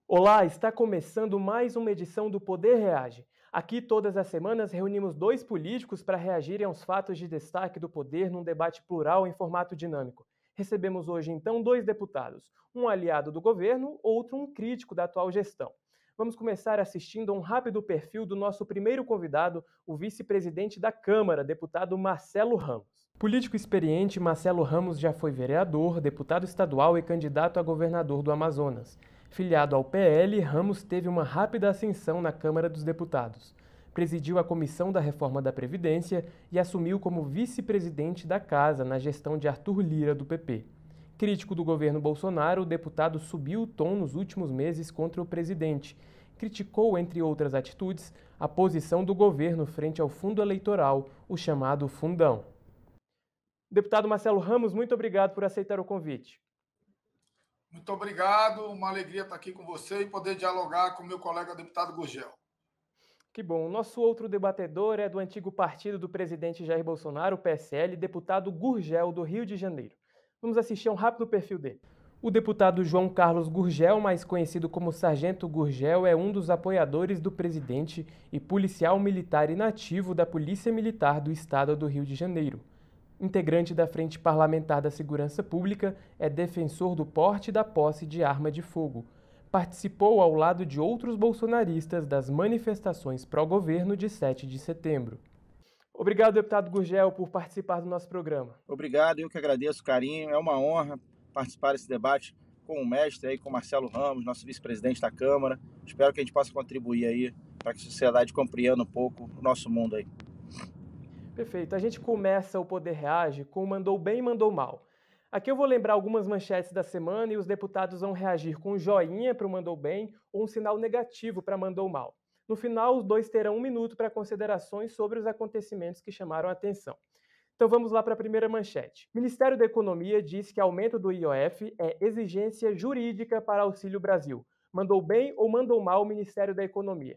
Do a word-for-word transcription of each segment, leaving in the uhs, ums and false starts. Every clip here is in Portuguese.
Olá, está começando mais uma edição do Poder Reage. Aqui, todas as semanas, reunimos dois políticos para reagirem aos fatos de destaque do poder num debate plural em formato dinâmico. Recebemos hoje, então, dois deputados, um aliado do governo, outro um crítico da atual gestão. Vamos começar assistindo a um rápido perfil do nosso primeiro convidado, o vice-presidente da Câmara, deputado Marcelo Ramos. Político experiente, Marcelo Ramos já foi vereador, deputado estadual e candidato a governador do Amazonas. Filiado ao P L, Ramos teve uma rápida ascensão na Câmara dos Deputados. Presidiu a Comissão da Reforma da Previdência e assumiu como vice-presidente da Casa na gestão de Arthur Lira, do P P. Crítico do governo Bolsonaro, o deputado subiu o tom nos últimos meses contra o presidente. Criticou, entre outras atitudes, a posição do governo frente ao fundo eleitoral, o chamado Fundão. Deputado Marcelo Ramos, muito obrigado por aceitar o convite. Muito obrigado, uma alegria estar aqui com você e poder dialogar com meu colega deputado Gurgel. Que bom. O nosso outro debatedor é do antigo partido do presidente Jair Bolsonaro, o P S L, deputado Gurgel, do Rio de Janeiro. Vamos assistir a um rápido perfil dele. O deputado João Carlos Gurgel, mais conhecido como Sargento Gurgel, é um dos apoiadores do presidente e policial militar inativo da Polícia Militar do Estado do Rio de Janeiro. Integrante da Frente Parlamentar da Segurança Pública, é defensor do porte e da posse de arma de fogo. Participou ao lado de outros bolsonaristas das manifestações pró-governo de sete de setembro. Obrigado, deputado Gurgel, por participar do nosso programa. Obrigado, eu que agradeço o carinho. É uma honra participar desse debate com o mestre, aí, com o Marcelo Ramos, nosso vice-presidente da Câmara. Espero que a gente possa contribuir aí para que a sociedade compreenda um pouco o nosso mundo aí. Perfeito. A gente começa o Poder Reage com mandou bem e mandou mal. Aqui eu vou lembrar algumas manchetes da semana e os deputados vão reagir com um joinha para o mandou bem ou um sinal negativo para mandou mal. No final, os dois terão um minuto para considerações sobre os acontecimentos que chamaram a atenção. Então vamos lá para a primeira manchete. O Ministério da Economia diz que aumento do I O F é exigência jurídica para Auxílio Brasil. Mandou bem ou mandou mal o Ministério da Economia?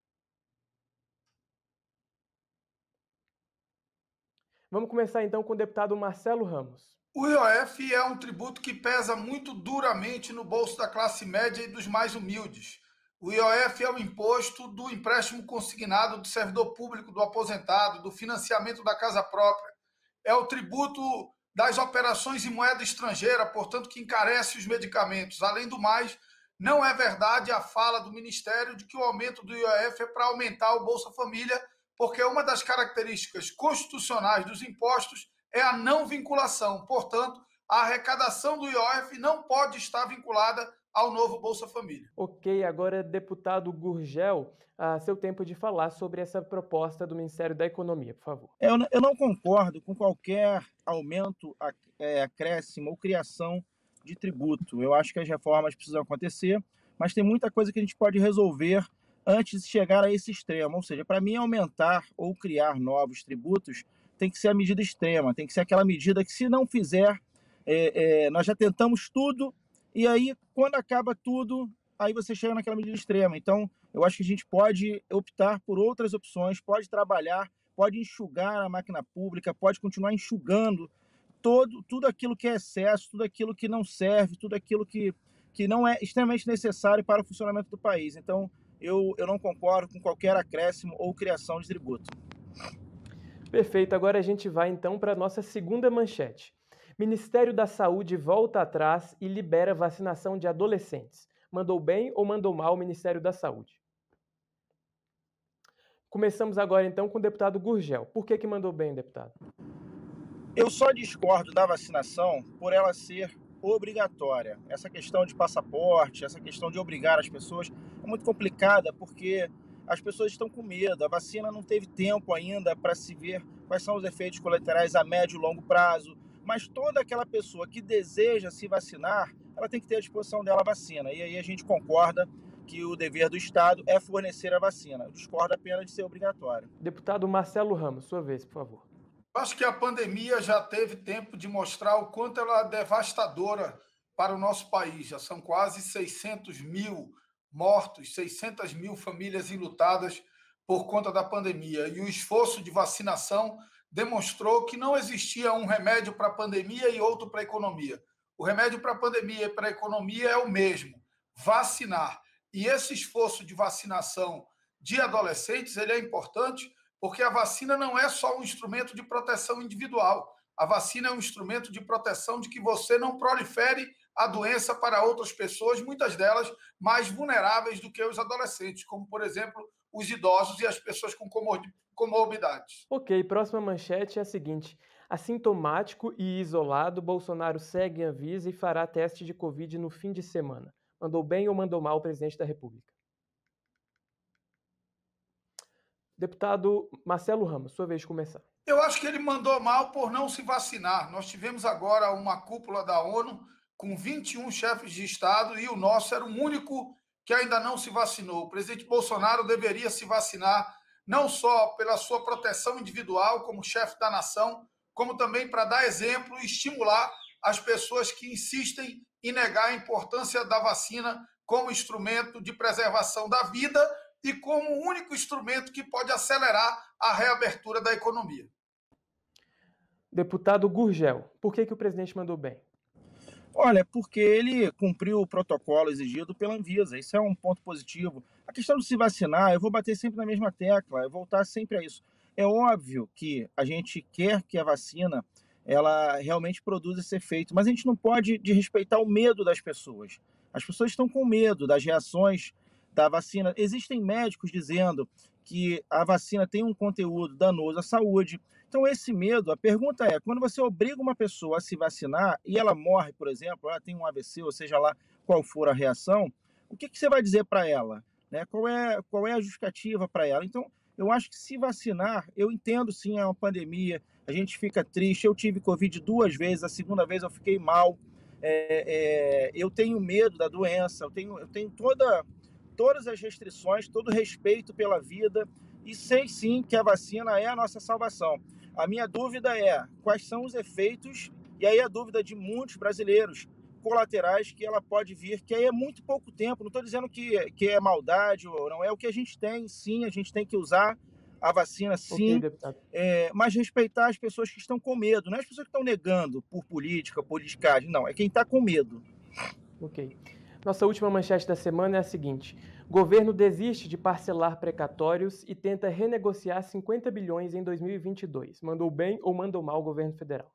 Vamos começar então com o deputado Marcelo Ramos. O I O F é um tributo que pesa muito duramente no bolso da classe média e dos mais humildes. O I O F é o imposto do empréstimo consignado do servidor público, do aposentado, do financiamento da casa própria. É o tributo das operações em moeda estrangeira, portanto, que encarece os medicamentos. Além do mais, não é verdade a fala do Ministério de que o aumento do I O F é para aumentar o Bolsa Família, porque uma das características constitucionais dos impostos é a não vinculação. Portanto, a arrecadação do I O F não pode estar vinculada ao novo Bolsa Família. Ok, agora, deputado Gurgel, ah, seu tempo de falar sobre essa proposta do Ministério da Economia, por favor. Eu, eu não concordo com qualquer aumento, é, acréscimo ou criação de tributo. Eu acho que as reformas precisam acontecer, mas tem muita coisa que a gente pode resolver antes de chegar a esse extremo. Ou seja, para mim, aumentar ou criar novos tributos tem que ser a medida extrema, tem que ser aquela medida que, se não fizer, é, é, nós já tentamos tudo, e aí, quando acaba tudo, aí você chega naquela medida extrema. Então, eu acho que a gente pode optar por outras opções, pode trabalhar, pode enxugar a máquina pública, pode continuar enxugando todo, tudo aquilo que é excesso, tudo aquilo que não serve, tudo aquilo que, que não é extremamente necessário para o funcionamento do país. Então, eu, eu não concordo com qualquer acréscimo ou criação de tributo. Perfeito, agora a gente vai então para a nossa segunda manchete. Ministério da Saúde volta atrás e libera vacinação de adolescentes. Mandou bem ou mandou mal o Ministério da Saúde? Começamos agora então com o deputado Gurgel. Por que que mandou bem, deputado? Eu só discordo da vacinação por ela ser obrigatória. Essa questão de passaporte, essa questão de obrigar as pessoas é muito complicada, porque as pessoas estão com medo. A vacina não teve tempo ainda para se ver quais são os efeitos colaterais a médio e longo prazo, mas toda aquela pessoa que deseja se vacinar, ela tem que ter à disposição dela a vacina. E aí a gente concorda que o dever do Estado é fornecer a vacina. Eu discordo apenas de ser obrigatório. Deputado Marcelo Ramos, sua vez, por favor. Acho que a pandemia já teve tempo de mostrar o quanto ela é devastadora para o nosso país. Já são quase seiscentos mil mortos, seiscentas mil famílias enlutadas por conta da pandemia. E o esforço de vacinação demonstrou que não existia um remédio para a pandemia e outro para a economia. O remédio para a pandemia e para a economia é o mesmo: vacinar. E esse esforço de vacinação de adolescentes, ele é importante porque a vacina não é só um instrumento de proteção individual. A vacina é um instrumento de proteção de que você não prolifere a doença para outras pessoas, muitas delas mais vulneráveis do que os adolescentes, como, por exemplo, os idosos e as pessoas com comorbidades. Ok, próxima manchete é a seguinte. Assintomático e isolado, Bolsonaro segue em Anvisa e fará teste de Covid no fim de semana. Mandou bem ou mandou mal o presidente da República? Deputado Marcelo Ramos, sua vez de começar. Eu acho que ele mandou mal por não se vacinar. Nós tivemos agora uma cúpula da ONU com vinte e um chefes de Estado e o nosso era o único que ainda não se vacinou. O presidente Bolsonaro deveria se vacinar não só pela sua proteção individual como chefe da nação, como também para dar exemplo e estimular as pessoas que insistem em negar a importância da vacina como instrumento de preservação da vida e como o único instrumento que pode acelerar a reabertura da economia. Deputado Gurgel, por que que o presidente mandou bem? Olha, porque ele cumpriu o protocolo exigido pela Anvisa, isso é um ponto positivo. A questão de se vacinar, eu vou bater sempre na mesma tecla, eu vou voltar sempre a isso. É óbvio que a gente quer que a vacina ela realmente produza esse efeito, mas a gente não pode desrespeitar o medo das pessoas. As pessoas estão com medo das reações da vacina. Existem médicos dizendo que a vacina tem um conteúdo danoso à saúde. Então, esse medo, a pergunta é, quando você obriga uma pessoa a se vacinar e ela morre, por exemplo, ela tem um A V C, ou seja lá qual for a reação, o que, que você vai dizer para ela? Né? Qual é, qual é a justificativa para ela? Então, eu acho que se vacinar, eu entendo sim, é uma pandemia, a gente fica triste, eu tive Covid duas vezes, a segunda vez eu fiquei mal, é, é, eu tenho medo da doença, eu tenho, eu tenho toda, todas as restrições, todo o respeito pela vida e sei sim que a vacina é a nossa salvação. A minha dúvida é quais são os efeitos, e aí a dúvida de muitos brasileiros, colaterais que ela pode vir, que aí é muito pouco tempo, não estou dizendo que, que é maldade ou não, é o que a gente tem, sim, a gente tem que usar a vacina, sim, Ok, deputado. é, mas respeitar as pessoas que estão com medo, não é as pessoas que estão negando por política, politicagem, não, é quem está com medo. Ok. Nossa última manchete da semana é a seguinte. Governo desiste de parcelar precatórios e tenta renegociar cinquenta bilhões em dois mil e vinte e dois. Mandou bem ou mandou mal o governo federal?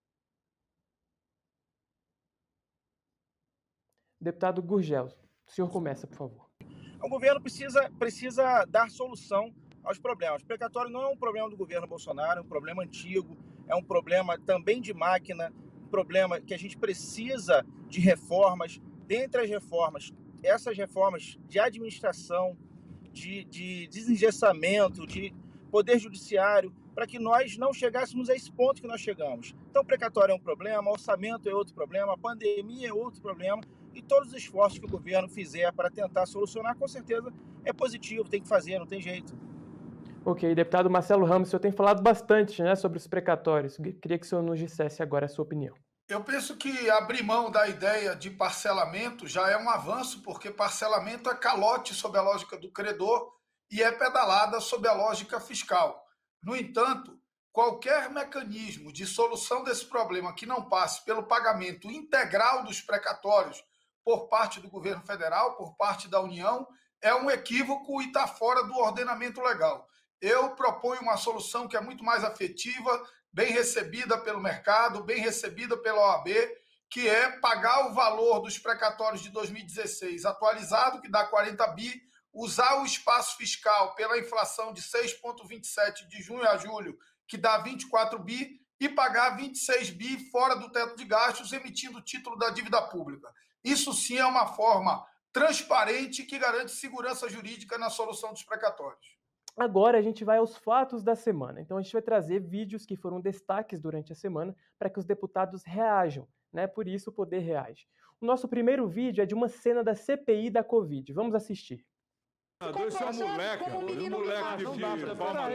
Deputado Gurgel, o senhor começa, por favor. O governo precisa, precisa dar solução aos problemas. O precatório não é um problema do governo Bolsonaro, é um problema antigo, é um problema também de máquina, um problema que a gente precisa de reformas. Dentre as reformas, essas reformas de administração, de, de desengessamento, de poder judiciário, para que nós não chegássemos a esse ponto que nós chegamos. Então, o precatório é um problema, o orçamento é outro problema, a pandemia é outro problema, e todos os esforços que o governo fizer para tentar solucionar, com certeza é positivo, tem que fazer, não tem jeito. Ok, deputado Marcelo Ramos, o senhor tem falado bastante, né, sobre os precatórios. Queria que o senhor nos dissesse agora a sua opinião. Eu penso que abrir mão da ideia de parcelamento já é um avanço, porque parcelamento é calote sob a lógica do credor e é pedalada sob a lógica fiscal. No entanto, qualquer mecanismo de solução desse problema que não passe pelo pagamento integral dos precatórios por parte do governo federal, por parte da União, é um equívoco e está fora do ordenamento legal. Eu proponho uma solução que é muito mais afetiva, bem recebida pelo mercado, bem recebida pela O A B, que é pagar o valor dos precatórios de dois mil e dezesseis atualizado, que dá quarenta bi, usar o espaço fiscal pela inflação de seis vírgula vinte e sete de junho a julho, que dá vinte e quatro bi, e pagar vinte e seis bi fora do teto de gastos, emitindo o título da dívida pública. Isso sim é uma forma transparente que garante segurança jurídica na solução dos precatórios. Agora a gente vai aos fatos da semana. Então a gente vai trazer vídeos que foram destaques durante a semana para que os deputados reajam, né? Por isso o Poder Reage. O nosso primeiro vídeo é de uma cena da C P I da Covid. Vamos assistir. Dois são moleque, rapaz. Um moleque de filho.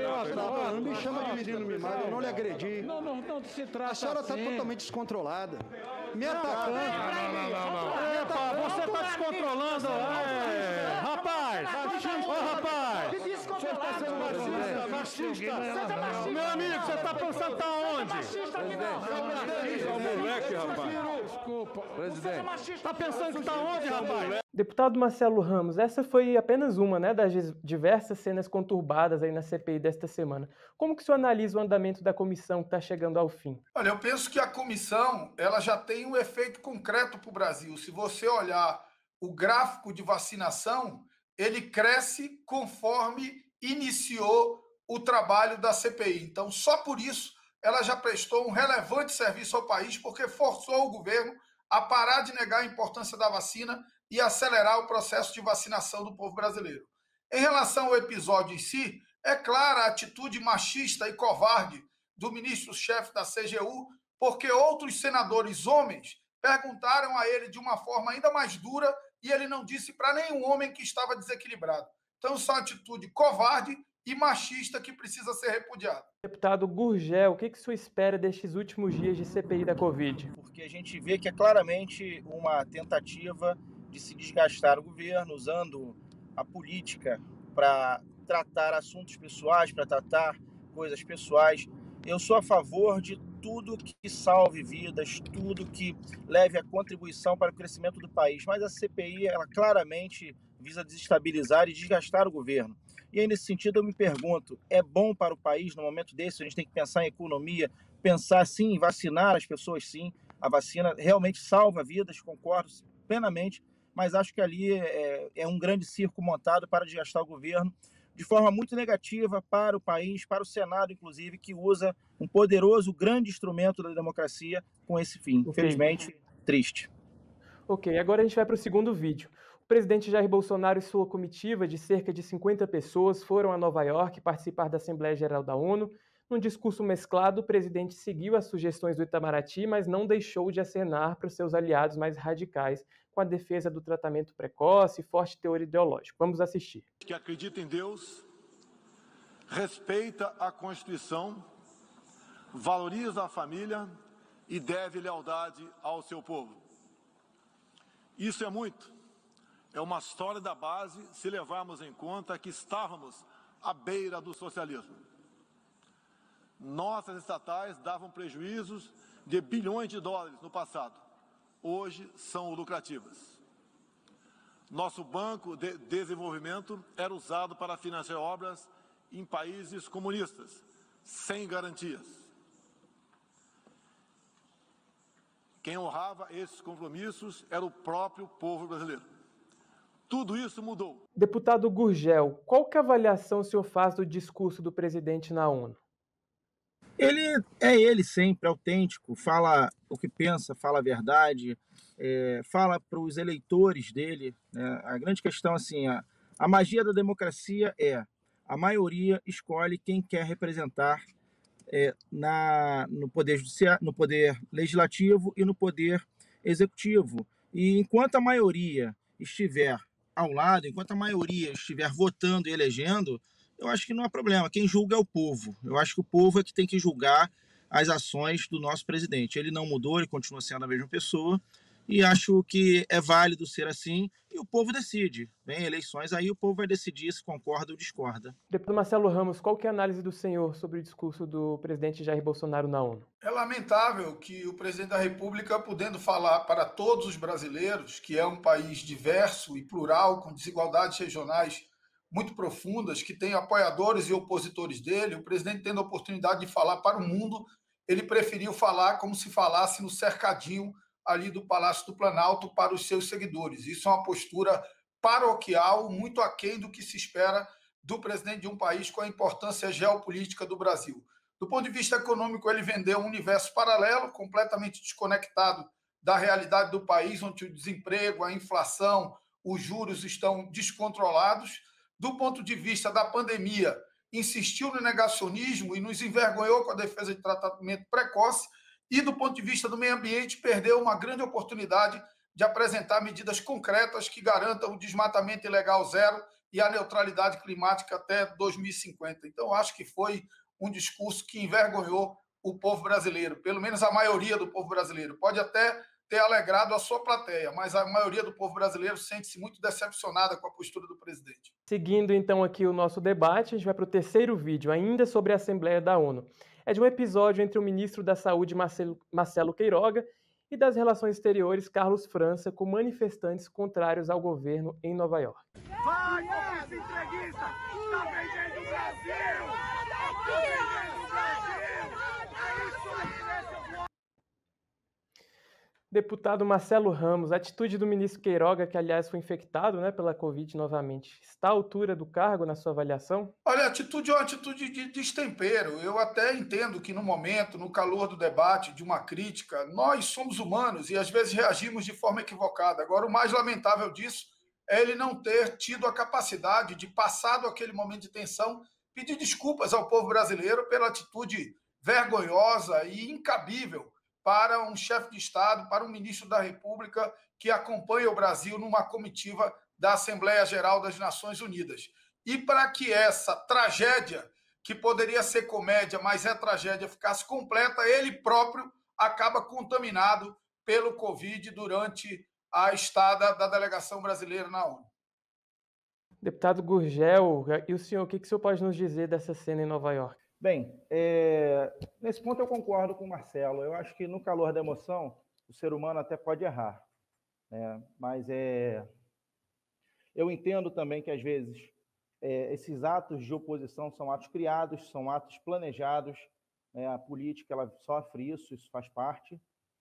Não me chama de menino mimado, eu não lhe agredi. Não, não, não se trata A senhora está assim. totalmente descontrolada. Me atacando. Não, não, não, não. Epa, você está descontrolando. É. Rapaz, ô rapaz. Você está sendo machista, machista. Meu amigo, você está pensando tá onde? É um moleque, rapaz. Desculpa. Presidente. Tá pensando que tá onde, rapaz? Deputado Marcelo Ramos, essa foi apenas uma, né, das diversas cenas conturbadas aí na C P I desta semana. Como que o senhor analisa o andamento da comissão que está chegando ao fim? Olha, eu penso que a comissão ela já tem um efeito concreto para o Brasil. Se você olhar o gráfico de vacinação, ele cresce conforme iniciou o trabalho da C P I. Então, só por isso, ela já prestou um relevante serviço ao país, porque forçou o governo a parar de negar a importância da vacina e acelerar o processo de vacinação do povo brasileiro. Em relação ao episódio em si, é clara a atitude machista e covarde do ministro-chefe da C G U, porque outros senadores homens perguntaram a ele de uma forma ainda mais dura e ele não disse para nenhum homem que estava desequilibrado. Então, isso é uma atitude covarde e machista que precisa ser repudiada. Deputado Gurgel, o que que o senhor espera destes últimos dias de C P I da Covid? Porque a gente vê que é claramente uma tentativa de se desgastar o governo, usando a política para tratar assuntos pessoais, para tratar coisas pessoais. Eu sou a favor de tudo que salve vidas, tudo que leve a contribuição para o crescimento do país. Mas a C P I, ela claramente visa desestabilizar e desgastar o governo. E aí, nesse sentido, eu me pergunto, é bom para o país, no momento desse, a gente tem que pensar em economia, pensar, sim, em vacinar as pessoas, sim. A vacina realmente salva vidas, concordo plenamente, mas acho que ali é, é um grande circo montado para desgastar o governo de forma muito negativa para o país, para o Senado, inclusive, que usa um poderoso, grande instrumento da democracia com esse fim. Okay. Infelizmente, triste. Ok, agora a gente vai para o segundo vídeo. O presidente Jair Bolsonaro e sua comitiva de cerca de cinquenta pessoas foram a Nova York participar da Assembleia Geral da ONU. Num discurso mesclado, o presidente seguiu as sugestões do Itamaraty, mas não deixou de acenar para os seus aliados mais radicais com a defesa do tratamento precoce e forte teor ideológico. Vamos assistir. Que acredita em Deus, respeita a Constituição, valoriza a família e deve lealdade ao seu povo. Isso é muito. É uma história da base se levarmos em conta que estávamos à beira do socialismo. Nossas estatais davam prejuízos de bilhões de dólares no passado. Hoje são lucrativas. Nosso Banco de Desenvolvimento era usado para financiar obras em países comunistas, sem garantias. Quem honrava esses compromissos era o próprio povo brasileiro. Tudo isso mudou. Deputado Gurgel, qual que é a avaliação o senhor faz do discurso do presidente na ONU? Ele é ele sempre, autêntico, fala o que pensa, fala a verdade, é, fala para os eleitores dele. Né? A grande questão, assim, a, a magia da democracia é a maioria escolhe quem quer representar é, na, no, poder judiciário, no poder legislativo e no poder executivo. E enquanto a maioria estiver ao lado, enquanto a maioria estiver votando e elegendo, eu acho que não há problema. Quem julga é o povo. Eu acho que o povo é que tem que julgar as ações do nosso presidente. Ele não mudou, ele continua sendo a mesma pessoa e acho que é válido ser assim e o povo decide. Vem eleições, aí o povo vai decidir se concorda ou discorda. Deputado Marcelo Ramos, qual que é a análise do senhor sobre o discurso do presidente Jair Bolsonaro na ONU? É lamentável que o presidente da República, podendo falar para todos os brasileiros, que é um país diverso e plural, com desigualdades regionais muito profundas, que tem apoiadores e opositores dele, o presidente tendo a oportunidade de falar para o mundo, ele preferiu falar como se falasse no cercadinho ali do Palácio do Planalto para os seus seguidores. Isso é uma postura paroquial, muito aquém do que se espera do presidente de um país com a importância geopolítica do Brasil. Do ponto de vista econômico, ele vendeu um universo paralelo, completamente desconectado da realidade do país, onde o desemprego, a inflação, os juros estão descontrolados. Do ponto de vista da pandemia, insistiu no negacionismo e nos envergonhou com a defesa de tratamento precoce. E, do ponto de vista do meio ambiente, perdeu uma grande oportunidade de apresentar medidas concretas que garantam o desmatamento ilegal zero e a neutralidade climática até dois mil e cinquenta. Então, acho que foi um discurso que envergonhou o povo brasileiro, pelo menos a maioria do povo brasileiro. Pode até ter alegrado a sua plateia, mas a maioria do povo brasileiro sente-se muito decepcionada com a postura do presidente. Seguindo, então, aqui o nosso debate, a gente vai para o terceiro vídeo, ainda sobre a Assembleia da ONU. É de um episódio entre o ministro da Saúde, Marcelo, Marcelo Queiroga, e das Relações Exteriores, Carlos França, com manifestantes contrários ao governo em Nova York. Vai, esse entreguista! Tá vendendo o Brasil! Tá vendendo o Brasil! É isso aí, né, seu bloco? Deputado Marcelo Ramos, a atitude do ministro Queiroga, que aliás foi infectado, né, pela Covid novamente, está à altura do cargo na sua avaliação? Olha, a atitude é uma atitude de destempero. Eu até entendo que no momento, no calor do debate, de uma crítica, nós somos humanos e às vezes reagimos de forma equivocada. Agora, o mais lamentável disso é ele não ter tido a capacidade de, passado aquele momento de tensão, pedir desculpas ao povo brasileiro pela atitude vergonhosa e incabível para um chefe de Estado, para um ministro da República que acompanha o Brasil numa comitiva da Assembleia Geral das Nações Unidas. E para que essa tragédia, que poderia ser comédia, mas é tragédia, ficasse completa, ele próprio acaba contaminado pelo Covid durante a estada da delegação brasileira na ONU. Deputado Gurgel, e o senhor, o que, que o senhor pode nos dizer dessa cena em Nova York? Bem, é, nesse ponto eu concordo com o Marcelo. Eu acho que no calor da emoção, o ser humano até pode errar, né? Mas é, eu entendo também que, às vezes, é, esses atos de oposição são atos criados, são atos planejados, né? A política ela sofre isso, isso faz parte.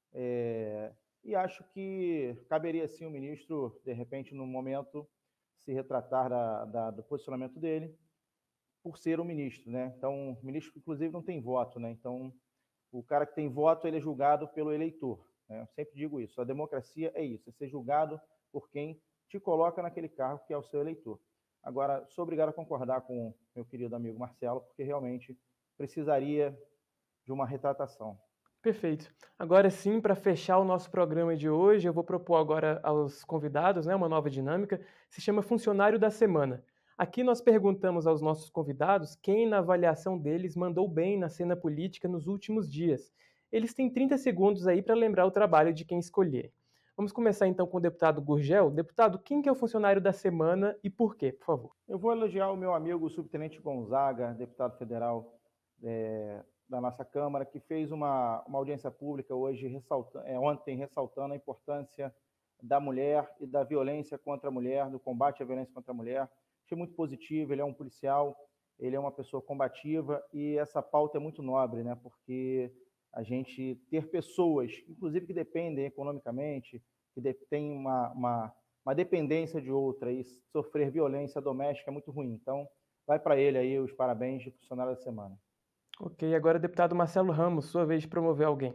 É, e acho que caberia, sim, o ministro, de repente, no momento, se retratar da, da, do posicionamento dele, por ser um ministro, né? Então, o ministro, inclusive, não tem voto, né? Então, o cara que tem voto, ele é julgado pelo eleitor, né? Eu sempre digo isso. A democracia é isso, é ser julgado por quem te coloca naquele cargo que é o seu eleitor. Agora, sou obrigado a concordar com o meu querido amigo Marcelo, porque realmente precisaria de uma retratação. Perfeito. Agora sim, para fechar o nosso programa de hoje, eu vou propor agora aos convidados, né, uma nova dinâmica, se chama Funcionário da Semana. Aqui nós perguntamos aos nossos convidados quem, na avaliação deles, mandou bem na cena política nos últimos dias. Eles têm trinta segundos aí para lembrar o trabalho de quem escolher. Vamos começar então com o deputado Gurgel. Deputado, quem que é o funcionário da semana e por quê, por favor? Eu vou elogiar o meu amigo o subtenente Gonzaga, deputado federal é, da nossa Câmara, que fez uma, uma audiência pública hoje, ressaltando, é, ontem, ressaltando a importância da mulher e da violência contra a mulher, do combate à violência contra a mulher. Achei muito positivo, ele é um policial, ele é uma pessoa combativa e essa pauta é muito nobre, né? Porque a gente ter pessoas, inclusive que dependem economicamente, que têm uma, uma, uma dependência de outra e sofrer violência doméstica é muito ruim. Então, vai para ele aí os parabéns de funcionário da semana. Ok, agora deputado Marcelo Ramos, sua vez de promover alguém.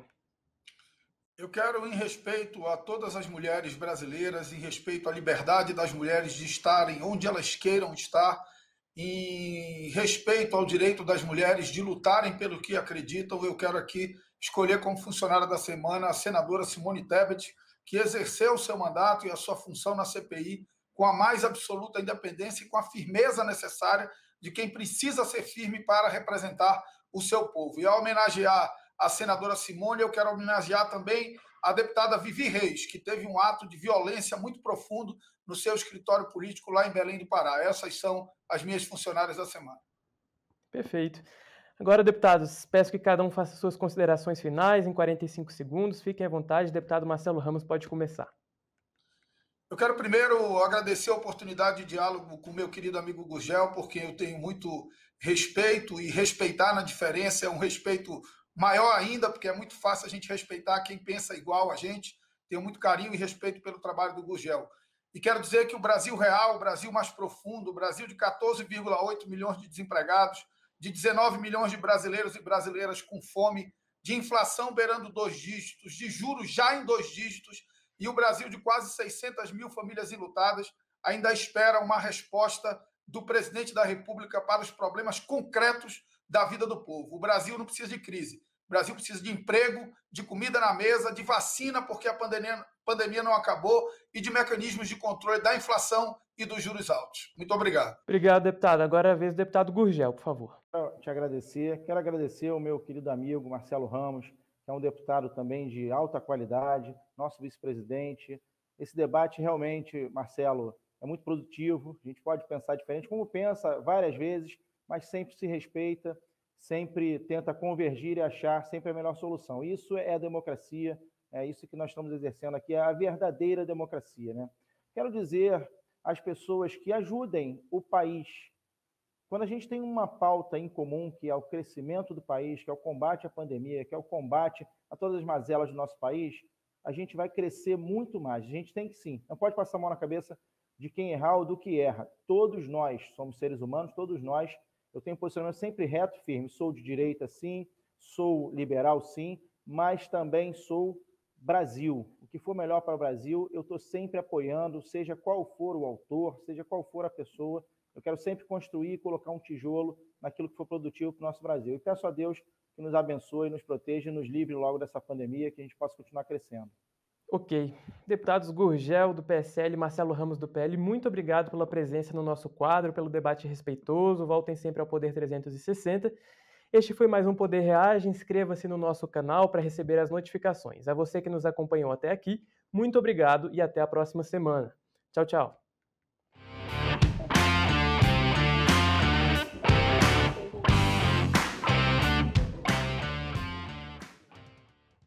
Eu quero, em respeito a todas as mulheres brasileiras, em respeito à liberdade das mulheres de estarem onde elas queiram estar, em respeito ao direito das mulheres de lutarem pelo que acreditam, eu quero aqui escolher como funcionária da semana a senadora Simone Tebet, que exerceu o seu mandato e a sua função na C P I com a mais absoluta independência e com a firmeza necessária de quem precisa ser firme para representar o seu povo. E ao homenagear a senadora Simone, eu quero homenagear também a deputada Vivi Reis, que teve um ato de violência muito profundo no seu escritório político lá em Belém do Pará. Essas são as minhas funcionárias da semana. Perfeito. Agora, deputados, peço que cada um faça suas considerações finais em quarenta e cinco segundos. Fiquem à vontade. Deputado Marcelo Ramos pode começar. Eu quero primeiro agradecer a oportunidade de diálogo com o meu querido amigo Gurgel, porque eu tenho muito respeito e respeitar na diferença é um respeito maior ainda, porque é muito fácil a gente respeitar quem pensa igual a gente. Tenho muito carinho e respeito pelo trabalho do Gurgel. E quero dizer que o Brasil real, o Brasil mais profundo, o Brasil de quatorze vírgula oito milhões de desempregados, de dezenove milhões de brasileiros e brasileiras com fome, de inflação beirando dois dígitos, de juros já em dois dígitos, e o Brasil de quase seiscentas mil famílias enlutadas, ainda espera uma resposta do presidente da República para os problemas concretos da vida do povo. O Brasil não precisa de crise. O Brasil precisa de emprego, de comida na mesa, de vacina, porque a pandemia, pandemia não acabou, e de mecanismos de controle da inflação e dos juros altos. Muito obrigado. Obrigado, deputado. Agora é a vez do deputado Gurgel, por favor. Quero te agradecer. Quero agradecer ao meu querido amigo Marcelo Ramos, que é um deputado também de alta qualidade, nosso vice-presidente. Esse debate realmente, Marcelo, é muito produtivo. A gente pode pensar diferente, como pensa várias vezes, mas sempre se respeita, sempre tenta convergir e achar sempre a melhor solução. Isso é a democracia, É isso que nós estamos exercendo aqui, é a verdadeira democracia, né? Quero dizer às pessoas que ajudem o país. Quando a gente tem uma pauta em comum, que é o crescimento do país, que é o combate à pandemia, que é o combate a todas as mazelas do nosso país, a gente vai crescer muito mais. A gente tem que sim, não pode passar a mão na cabeça de quem errar ou do que erra. Todos nós somos seres humanos, todos nós. Eu tenho um posicionamento sempre reto, firme. Sou de direita, sim, sou liberal, sim, mas também sou Brasil. O que for melhor para o Brasil, eu estou sempre apoiando, seja qual for o autor, seja qual for a pessoa. Eu quero sempre construir e colocar um tijolo naquilo que for produtivo para o nosso Brasil. E peço a Deus que nos abençoe, nos proteja e nos livre logo dessa pandemia, que a gente possa continuar crescendo. Ok. Deputados Gurgel, do P S L, Marcelo Ramos, do P L, muito obrigado pela presença no nosso quadro, pelo debate respeitoso. Voltem sempre ao Poder trezentos e sessenta. Este foi mais um Poder Reage. Inscreva-se no nosso canal para receber as notificações. A você que nos acompanhou até aqui, muito obrigado e até a próxima semana. Tchau, tchau.